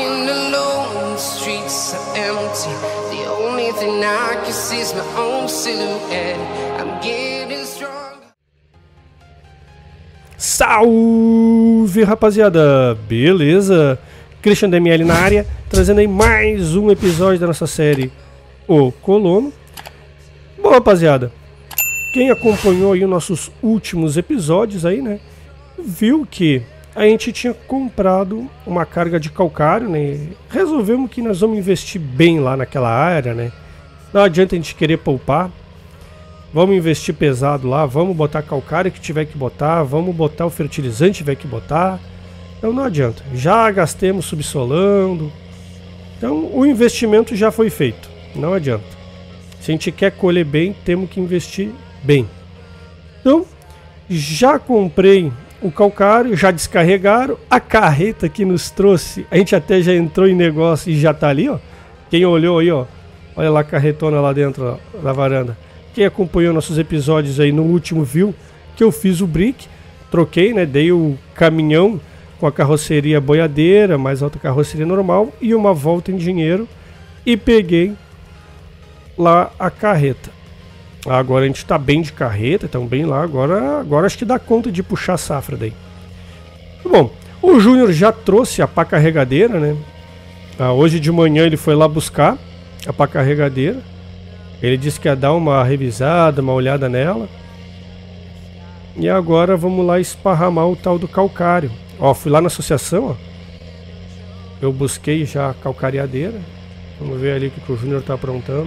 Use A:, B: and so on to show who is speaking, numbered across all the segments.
A: walking alone, the streets are empty. The only thing I can see is my own silhouette. I'm getting stronger.
B: Salve, rapaziada! Beleza? Christian DML na área, trazendo aí mais um episódio da nossa série O Colono. Bom, rapaziada, quem acompanhou aí os nossos últimos episódios aí, né, viu que a gente tinha comprado uma carga de calcário, né? Resolvemos que nós vamos investir bem lá naquela área, né? Não adianta a gente querer poupar. Vamos investir pesado lá, vamos botar calcário que tiver que botar, vamos botar o fertilizante que tiver que botar. Então não adianta. Já gastemos subsolando. Então o investimento já foi feito. Não adianta. Se a gente quer colher bem, temos que investir bem. Então, já comprei o calcário, já descarregaram. A carreta que nos trouxe, a gente até já entrou em negócio e já tá ali, ó. Quem olhou aí, ó. Olha lá a carretona lá dentro, ó, da varanda. Quem acompanhou nossos episódios aí no último viu que eu fiz o brick. Troquei, né? Dei o caminhão com a carroceria boiadeira, mais outra carroceria normal e uma volta em dinheiro. E peguei lá a carreta. Agora a gente tá bem de carreta, estamos bem lá. Agora acho que dá conta de puxar a safra daí. Bom, o Júnior já trouxe a pá carregadeira, né? Hoje de manhã ele foi lá buscar a pá carregadeira. Ele disse que ia dar uma revisada, uma olhada nela. E agora vamos lá esparramar o tal do calcário. Ó, fui lá na associação, ó. Eu busquei já a calcareadeira. Vamos ver ali o que o Júnior tá aprontando.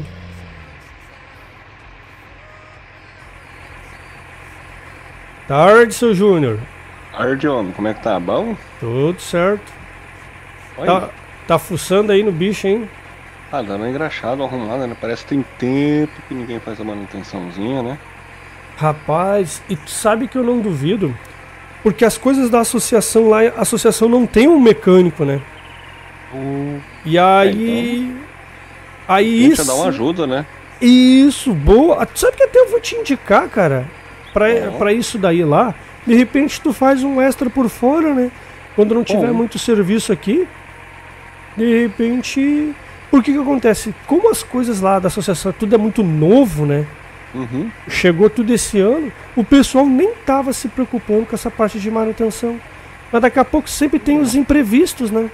B: Tarde, seu Júnior.
C: Tarde, homem. Como é que tá? Bom?
B: Tudo certo.
C: Oi.
B: Tá fuçando aí no bicho, hein?
C: Ah, dando engraxado, arrumado, né? Parece que tem tempo que ninguém faz a manutençãozinha, né?
B: Rapaz, e tu sabe que eu não duvido, porque as coisas da associação lá, a associação não tem um mecânico, né? E aí...
C: Então,
B: aí
C: isso... dar uma ajuda, né?
B: Isso, boa. Tu sabe que até eu vou te indicar, cara, pra isso daí lá. De repente tu faz um extra por fora, né? Quando não tiver muito serviço aqui, de repente... Porque que acontece? Como as coisas lá da associação, tudo é muito novo, né?
C: Uhum.
B: Chegou tudo esse ano, o pessoal nem tava se preocupando com essa parte de manutenção. Mas daqui a pouco sempre tem os imprevistos, né?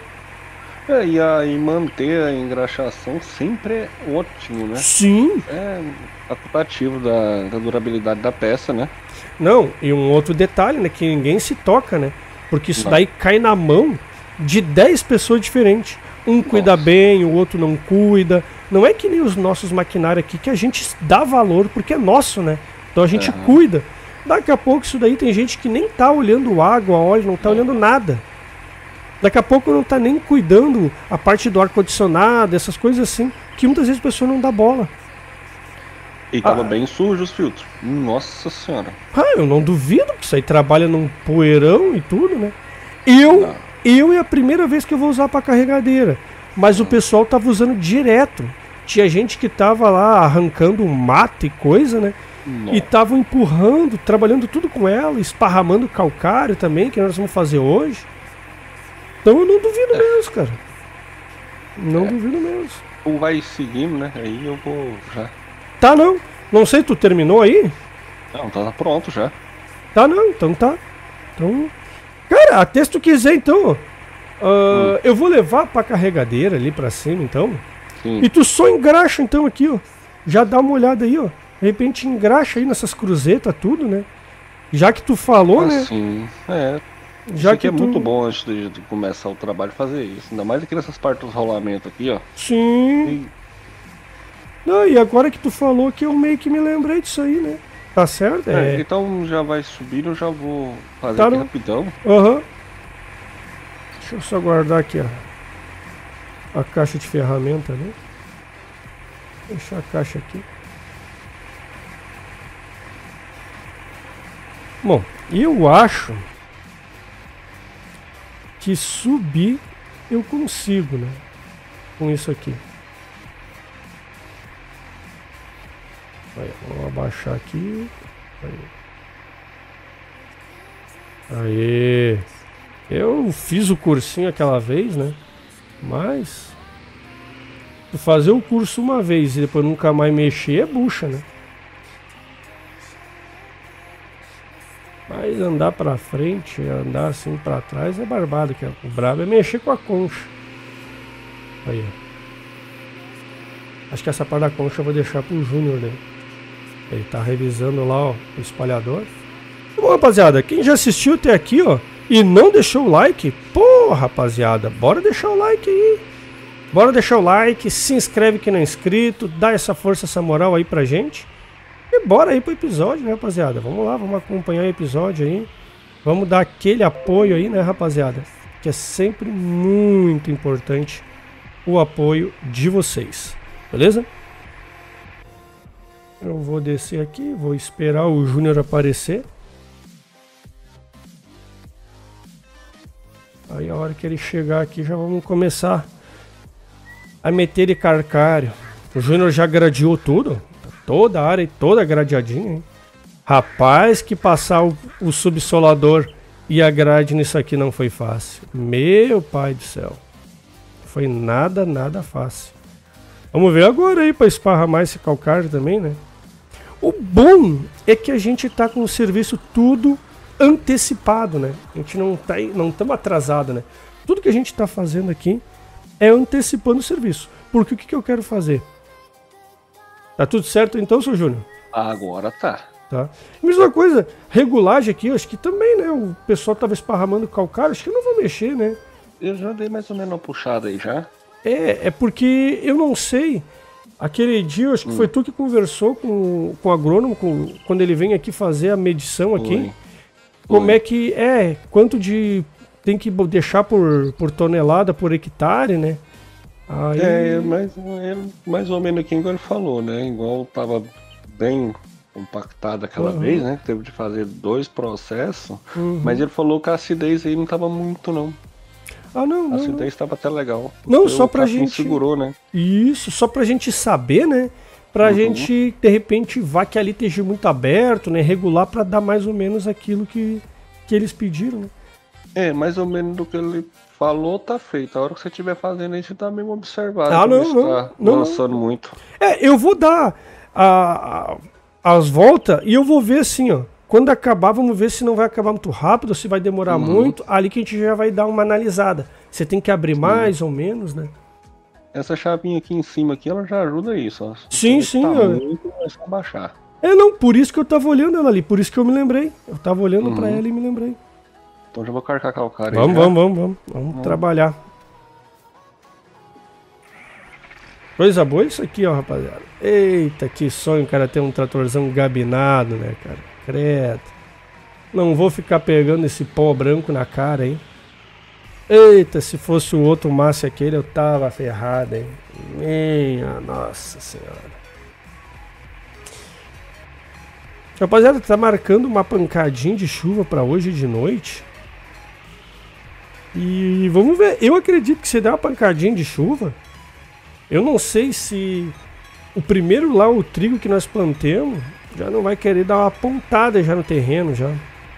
C: E manter a engraxação sempre é ótimo, né?
B: Sim.
C: É facultativo da durabilidade da peça, né?
B: Não, e um outro detalhe, né? Que ninguém se toca, né? Porque isso daí cai na mão de 10 pessoas diferentes. Um cuida bem, o outro não cuida. Não é que nem os nossos maquinários aqui que a gente dá valor porque é nosso, né? Então a gente cuida. Daqui a pouco isso daí tem gente que nem tá olhando água, óleo, não tá olhando nada. Daqui a pouco não tá nem cuidando a parte do ar-condicionado, essas coisas assim, que muitas vezes a pessoa não dá bola.
C: E tava bem sujo os filtros. Nossa senhora.
B: Eu não duvido que isso aí trabalha num poeirão e tudo, né? Eu é a primeira vez que eu vou usar para carregadeira, mas o pessoal tava usando direto. Tinha gente que tava lá arrancando mato e coisa, né? E tava empurrando, trabalhando tudo com ela, esparramando calcário também, que nós vamos fazer hoje. Então eu não duvido mesmo, cara. Não duvido mesmo.
C: Ou vai seguindo, né? Aí eu vou já.
B: Tá, não. Não sei, tu terminou aí?
C: Não, tá pronto já.
B: Tá, não. Então tá. Então... Cara, até se tu quiser, então, eu vou levar pra carregadeira ali pra cima, então.
C: Sim.
B: E tu só engraxa, então, aqui, ó. Já dá uma olhada aí, ó. De repente engraxa aí nessas cruzetas, tudo, né? Já que tu falou, né?
C: Sim,
B: Já
C: isso aqui
B: que
C: é muito bom antes de começar o trabalho fazer isso. Ainda mais aqui nessas partes dos rolamentos aqui, ó.
B: Sim. Não, e agora que tu falou que eu meio que me lembrei disso aí, né? Tá certo?
C: Então já vai subindo, eu já vou fazer
B: tá
C: aqui rapidão.
B: Deixa eu só guardar aqui, ó. A caixa de ferramenta, né? Deixar a caixa aqui. Bom, eu acho que subir eu consigo, né? Com isso aqui. Aí, vamos abaixar aqui. Aí. Eu fiz o cursinho aquela vez, né? Mas fazer o curso uma vez e depois nunca mais mexer é bucha, né? Mas andar pra frente, andar assim pra trás é barbado, que o brabo é mexer com a concha. Aí, ó. Acho que essa parte da concha eu vou deixar pro Júnior, né? Ele tá revisando lá, ó, o espalhador. Bom, rapaziada, quem já assistiu até aqui, ó, e não deixou o like, pô, rapaziada, bora deixar o like aí. Bora deixar o like, se inscreve quem não é inscrito, dá essa força, essa moral aí pra gente. E bora aí pro episódio, né, rapaziada? Vamos lá, vamos acompanhar o episódio aí. Vamos dar aquele apoio aí, né, rapaziada? Que é sempre muito importante o apoio de vocês. Beleza? Eu vou descer aqui, vou esperar o Júnior aparecer. Aí a hora que ele chegar aqui já vamos começar a meter ele carcário. O Júnior já gradeou tudo. Toda a área, toda gradeadinha, hein? Rapaz, que passar o subsolador e a grade nisso aqui não foi fácil. Meu pai do céu. Foi nada fácil. Vamos ver agora aí para esparramar esse calcário também, né? O bom é que a gente tá com o serviço tudo antecipado, né? A gente não estamos atrasado, né? Tudo que a gente tá fazendo aqui é antecipando o serviço. Porque o que eu quero fazer? Tá tudo certo então, seu Júnior?
C: Agora tá.
B: Tá. Mesma coisa, regulagem aqui, acho que também, né? O pessoal tava esparramando calcário, acho que eu não vou mexer, né?
C: Eu já dei mais ou menos uma puxada aí já.
B: É porque eu não sei. Aquele dia, acho que foi tu que conversou com o agrônomo, quando ele vem aqui fazer a medição aqui. Como é que é? Quanto de tem que deixar por tonelada, por hectare, né? Aí...
C: mais ou menos aqui igual ele falou, né? Igual tava bem compactado aquela vez, né? Que teve de fazer 2 processos. Mas ele falou que a acidez aí não tava muito, não.
B: Ah, não.
C: A acidez estava até legal.
B: Não, só pra gente...
C: segurou, né?
B: Isso, só pra gente saber, né? Pra gente, de repente, vá que ali esteja muito aberto, né? Regular pra dar mais ou menos aquilo que eles pediram, né?
C: É, mais ou menos do que ele falou, tá feito. A hora que você estiver fazendo isso, tá meio observado.
B: Ah, não.
C: Lançando muito.
B: É, eu vou dar as voltas e eu vou ver assim, ó. Quando acabar, vamos ver se não vai acabar muito rápido, se vai demorar muito. Ali que a gente já vai dar uma analisada. Você tem que abrir mais ou menos, né?
C: Essa chavinha aqui em cima, aqui, ela já ajuda isso, ó.
B: Sim.
C: Tá muito, é só baixar.
B: É, não, por isso que eu tava olhando ela ali, por isso que eu me lembrei. Eu tava olhando pra ela e me lembrei.
C: Então já vou carcar calcário.
B: Vamos trabalhar. Coisa boa isso aqui, ó, rapaziada. Eita, que sonho, cara, ter um tratorzão gabinado, né, cara? Credo. Não vou ficar pegando esse pó branco na cara, hein? Eita, se fosse o outro Márcio aquele, eu tava ferrado, hein? Minha nossa senhora. Rapaziada, tá marcando uma pancadinha de chuva pra hoje de noite. E vamos ver. Eu acredito que se der uma pancadinha de chuva, eu não sei se o primeiro lá, o trigo que nós plantemos, já não vai querer dar uma pontada já no terreno já.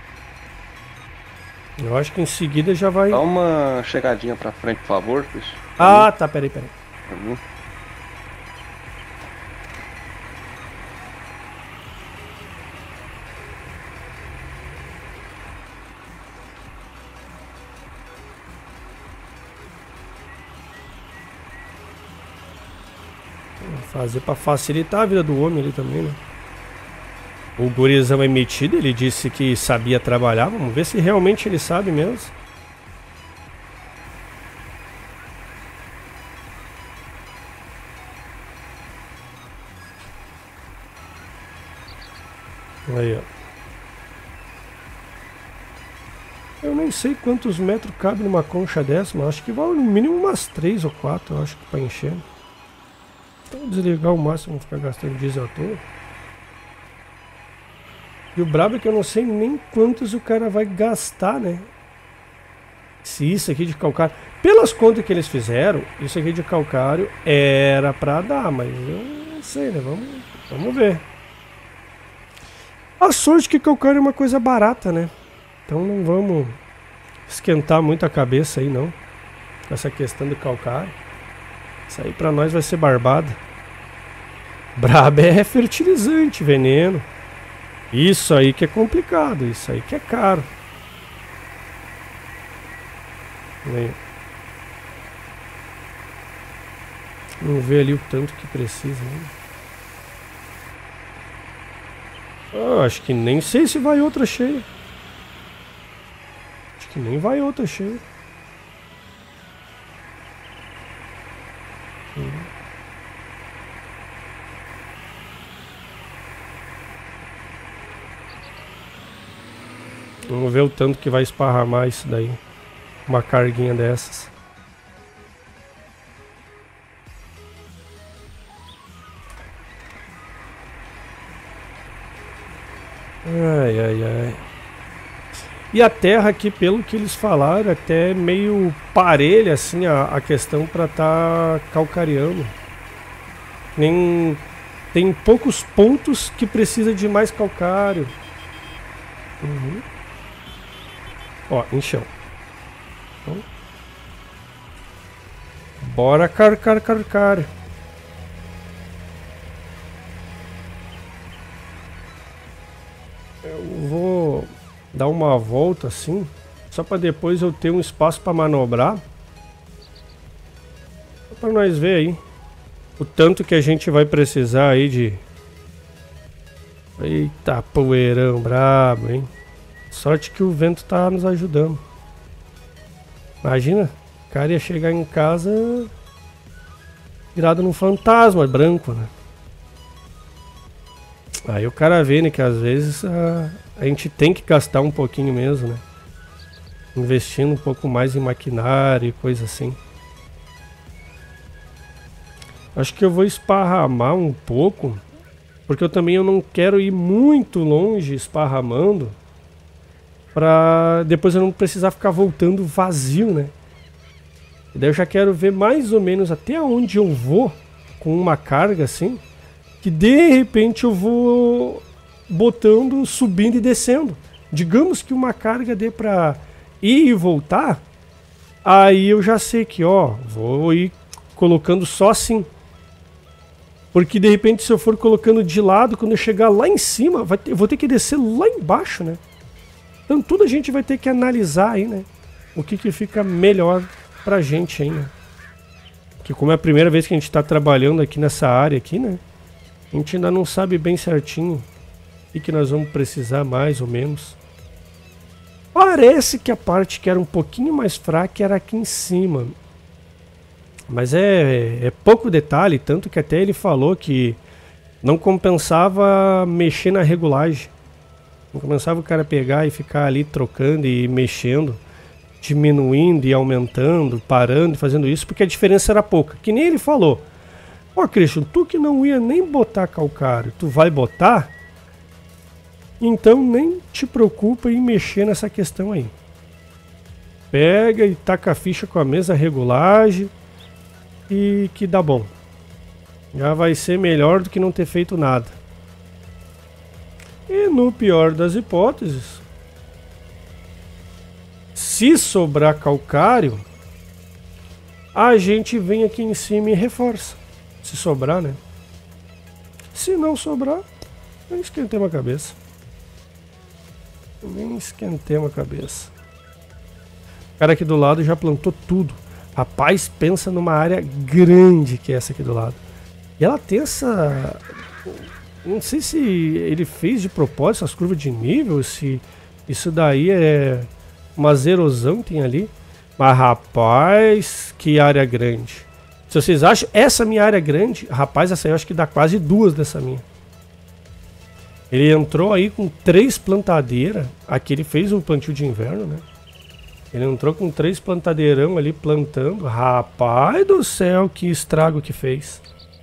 B: Eu acho que em seguida já vai...
C: Dá uma chegadinha pra frente, por favor, bicho.
B: Ah, tá, peraí. Vou fazer pra facilitar a vida do homem ali também, né? O gurizão é metido, ele disse que sabia trabalhar. Vamos ver se realmente ele sabe mesmo. Aí, ó. Eu nem sei quantos metros cabe numa concha dessa, mas acho que vai no mínimo umas 3 ou 4, eu acho que pra encher. Então vou desligar o máximo, não ficar gastando diesel à toa. E o brabo é que eu não sei nem quantos o cara vai gastar, né? Se isso aqui de calcário... Pelas contas que eles fizeram, isso aqui de calcário era pra dar, mas eu não sei, né? Vamos ver. A sorte que calcário é uma coisa barata, né? Então não vamos esquentar muito a cabeça aí, não. com essa questão do calcário. Isso aí pra nós vai ser barbada. Braba é fertilizante, veneno. Isso aí que é complicado, isso aí que é caro. Vamos ver ali o tanto que precisa, né? Acho que nem sei se vai outra cheia. Acho que nem vai outra cheia. Vamos ver o tanto que vai esparramar isso daí. Uma carguinha dessas. Ai, ai, ai. E a terra aqui, pelo que eles falaram, até é meio parelha assim a questão para tá calcareando. Tem poucos pontos que precisa de mais calcário. Ó, encheu. Então, bora carcar. Eu vou dar uma volta assim, só para depois eu ter um espaço para manobrar. Só para nós ver aí o tanto que a gente vai precisar aí de... Eita, poeirão brabo, hein? Sorte que o vento tá nos ajudando. Imagina, o cara ia chegar em casa virado num fantasma branco, né? Aí o cara vê, né, que às vezes a gente tem que gastar um pouquinho mesmo, né? Investindo um pouco mais em maquinário e coisa assim. Acho que eu vou esparramar um pouco, porque eu não quero ir muito longe esparramando, pra depois eu não precisar ficar voltando vazio, né? E daí eu já quero ver mais ou menos até onde eu vou com uma carga assim, que de repente eu vou botando, subindo e descendo. Digamos que uma carga dê pra ir e voltar, aí eu já sei que, ó, vou ir colocando só assim. Porque de repente se eu for colocando de lado, quando eu chegar lá em cima, eu vou ter que descer lá embaixo, né? Então tudo a gente vai ter que analisar aí, né? O que fica melhor pra gente aí, né? Que como é a primeira vez que a gente tá trabalhando aqui nessa área aqui, né? A gente ainda não sabe bem certinho o que nós vamos precisar mais ou menos. Parece que a parte que era um pouquinho mais fraca era aqui em cima. Mas é pouco detalhe, tanto que até ele falou que não compensava mexer na regulagem. Não compensava o cara pegar e ficar ali trocando e mexendo, diminuindo e aumentando, parando e fazendo isso, porque a diferença era pouca. Que nem ele falou. Ó, Christian, tu que não ia nem botar calcário, tu vai botar? Então nem te preocupa em mexer nessa questão aí. Pega e taca a ficha com a mesma regulagem e que dá bom. Já vai ser melhor do que não ter feito nada. E no pior das hipóteses, se sobrar calcário, a gente vem aqui em cima e reforça. Se sobrar, né? Se não sobrar, nem esquentemos a cabeça. Nem esquentemos a cabeça. O cara aqui do lado já plantou tudo. Rapaz, pensa numa área grande que é essa aqui do lado. E ela tem essa... Não sei se ele fez de propósito essas curvas de nível, se isso daí é uma erosão que tem ali. Mas rapaz, que área grande. Se vocês acham essa minha área grande, rapaz, essa aí eu acho que dá quase duas dessa minha. Ele entrou aí com 3 plantadeiras. Aqui ele fez um plantio de inverno, né? Ele entrou com 3 plantadeirão ali plantando. Rapaz do céu, que estrago que fez.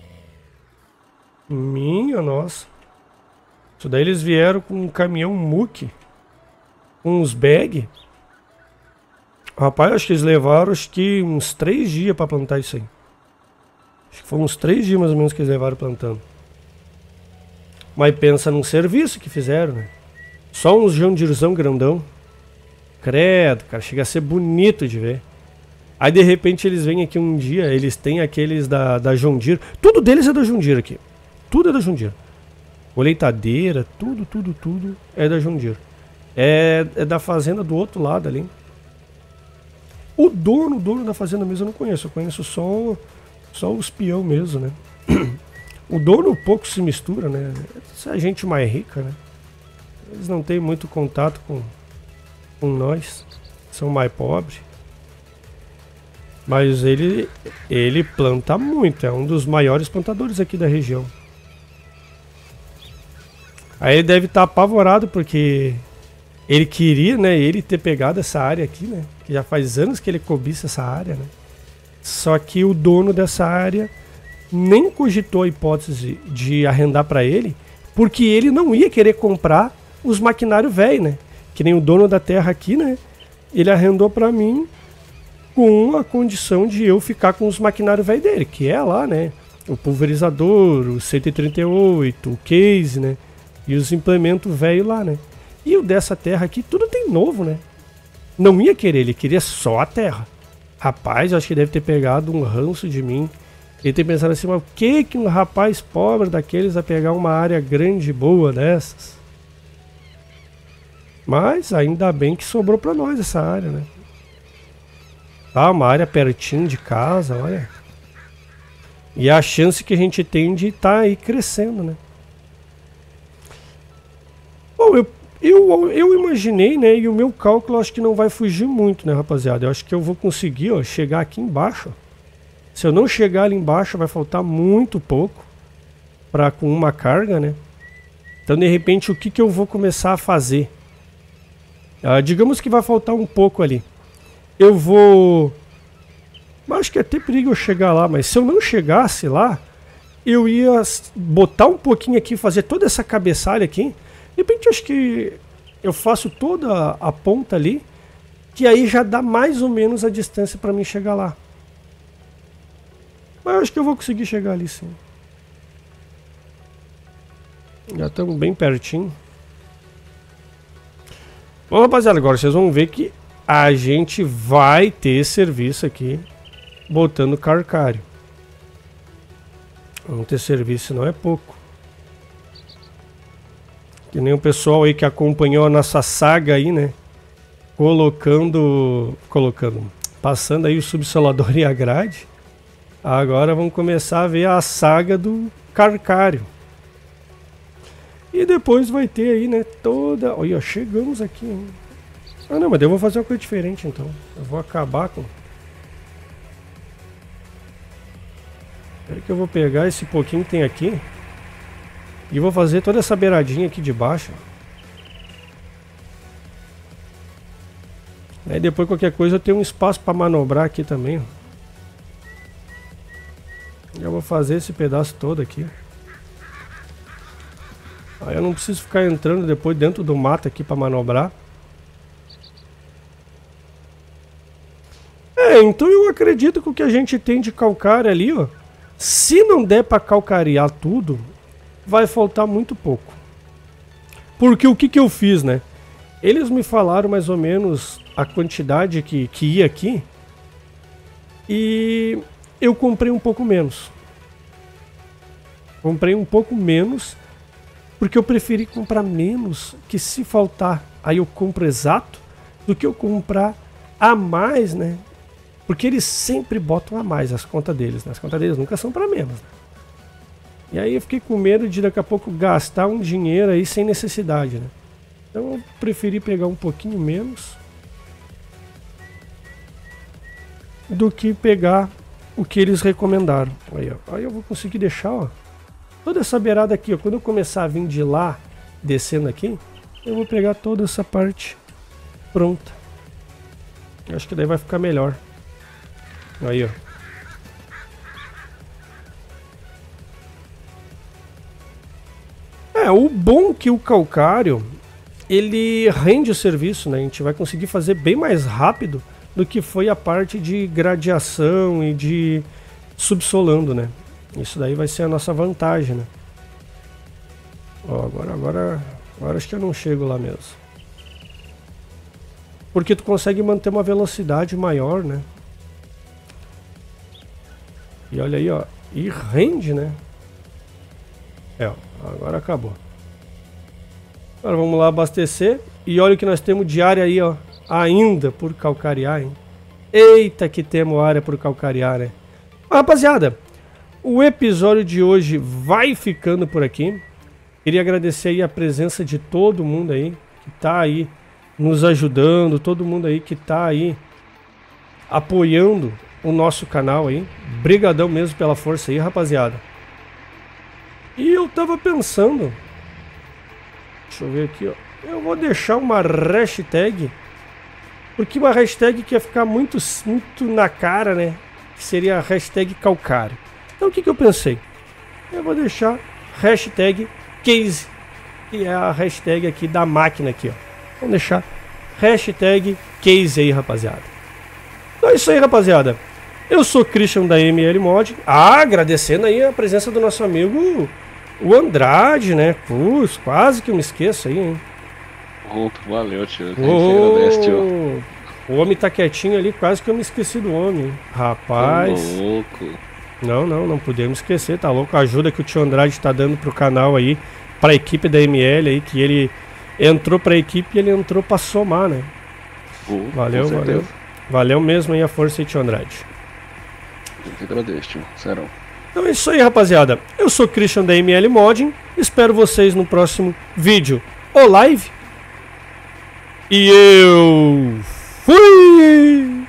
B: Minha nossa. Isso daí eles vieram com um caminhão muque, com uns bag. Rapaz, acho que eles levaram uns 3 dias para plantar isso aí. Acho que foi uns 3 dias mais ou menos que eles levaram plantando. Mas pensa num serviço que fizeram, né? Só uns jandirzão grandão. Credo, cara, chega a ser bonito de ver. Aí de repente eles vêm aqui um dia, eles têm aqueles da John Deere. Tudo deles é da John Deere aqui. Tudo é da John Deere. Colheitadeira, tudo é da John Deere. É da fazenda do outro lado ali. O dono da fazenda mesmo eu não conheço. Eu conheço só os peão mesmo, né? O dono pouco se mistura, né? Essa é a gente mais rica, né? Eles não têm muito contato com nós. São mais pobres. Mas ele planta muito. É um dos maiores plantadores aqui da região. Aí ele deve estar apavorado porque ele queria, né, ele ter pegado essa área aqui, né? Que já faz anos que ele cobiça essa área, né? Só que o dono dessa área nem cogitou a hipótese de arrendar para ele, porque ele não ia querer comprar os maquinários velhos, né? Que nem o dono da terra aqui, né? Ele arrendou para mim com a condição de eu ficar com os maquinários velhos dele, que é lá, né? O pulverizador, o 138, o case, né? E os implementos velhos lá, né? E o dessa terra aqui, tudo tem novo, né? Não ia querer, ele queria só a terra. Rapaz, eu acho que deve ter pegado um ranço de mim. Ele tem pensado assim, mas o que um rapaz pobre daqueles vai pegar uma área grande e boa dessas? Mas ainda bem que sobrou pra nós essa área, né? Tá, uma área pertinho de casa, olha. E a chance que a gente tem de estar aí crescendo, né? Bom, eu imaginei, né? E o meu cálculo acho que não vai fugir muito, né, rapaziada? Eu acho que eu vou conseguir, ó, chegar aqui embaixo. Se eu não chegar ali embaixo, vai faltar muito pouco para com uma carga, né? Então, de repente, o que eu vou começar a fazer? Digamos que vai faltar um pouco ali. Eu vou... Acho que é até perigo eu chegar lá, mas se eu não chegasse lá, eu ia botar um pouquinho aqui, fazer toda essa cabeçalha aqui. De repente, acho que eu faço toda a ponta ali, que aí já dá mais ou menos a distância para mim chegar lá. Mas eu acho que eu vou conseguir chegar ali, sim. Já estamos bem pertinho. Bom, rapaziada, agora vocês vão ver que a gente vai ter serviço aqui botando calcário. Vamos ter serviço, não é pouco. Que nem o pessoal aí que acompanhou a nossa saga aí, né? Passando aí o subsolador e a grade. Agora vamos começar a ver a saga do calcário. E depois vai ter aí, né, toda... Olha, chegamos aqui, hein? Ah, não, mas eu vou fazer uma coisa diferente, então. Eu vou acabar com... Espera que eu vou pegar esse pouquinho que tem aqui. E vou fazer toda essa beiradinha aqui de baixo. Aí depois qualquer coisa eu tenho um espaço para manobrar aqui também, ó. Eu vou fazer esse pedaço todo aqui. Aí eu não preciso ficar entrando depois dentro do mato aqui para manobrar. Então eu acredito que o que a gente tem de calcário ali, ó, se não der para calcarear tudo, vai faltar muito pouco. Porque o que eu fiz, né? Eles me falaram mais ou menos a quantidade que ia aqui. E eu comprei um pouco menos. Comprei um pouco menos, porque eu preferi comprar menos, que se faltar, aí eu compro exato, do que eu comprar a mais, né? Porque eles sempre botam a mais as contas deles, né? As contas deles nunca são para menos, né? E aí eu fiquei com medo de daqui a pouco gastar um dinheiro aí sem necessidade, né? Então eu preferi pegar um pouquinho menos do que pegar o que eles recomendaram. Aí, ó. Aí eu vou conseguir deixar, ó, toda essa beirada aqui, ó. Quando eu começar a vir de lá, descendo aqui, eu vou pegar toda essa parte pronta. Acho que daí vai ficar melhor. Aí, ó. O bom que o calcário, ele rende o serviço, né? A gente vai conseguir fazer bem mais rápido do que foi a parte de gradiação e de subsolando, né? Isso daí vai ser a nossa vantagem, né? Ó, agora acho que eu não chego lá mesmo. Porque tu consegue manter uma velocidade maior, né? E olha aí, ó. E rende, né? Ó, agora acabou. Agora vamos lá abastecer. E olha o que nós temos de área aí, ó. Ainda por calcarear, hein? Eita, que temos área por calcarear, né? Mas, rapaziada, o episódio de hoje vai ficando por aqui. Queria agradecer aí a presença de todo mundo aí que tá aí nos ajudando, todo mundo aí que tá aí apoiando o nosso canal aí. Brigadão mesmo pela força aí, rapaziada. E eu tava pensando, deixa eu ver aqui, ó. Eu vou deixar uma hashtag, porque uma hashtag que ia ficar muito na cara, né? Que seria a hashtag calcário. Então o que eu pensei? Eu vou deixar hashtag case, que é a hashtag aqui da máquina aqui, ó. Vamos deixar hashtag case aí, rapaziada. Então é isso aí, rapaziada. Eu sou Christian da ML Mod. Agradecendo aí a presença do nosso amigo o Andrade, né? Putz, quase que eu me esqueço aí, hein?
C: Valeu, tio. Agradece, tio.
B: O homem tá quietinho ali, quase que eu me esqueci do homem. Rapaz.
C: Tô louco.
B: Não podemos esquecer, tá louco? A ajuda que o tio Andrade tá dando pro canal aí, pra equipe da ML aí, que ele entrou pra equipe e ele entrou pra somar, né? Valeu. Valeu mesmo aí a força aí, tio Andrade.
C: Eu que agradeço, tio. Serão.
B: Então é isso aí, rapaziada. Eu sou Christian da ML Modding. Espero vocês no próximo vídeo ou live. E eu fui!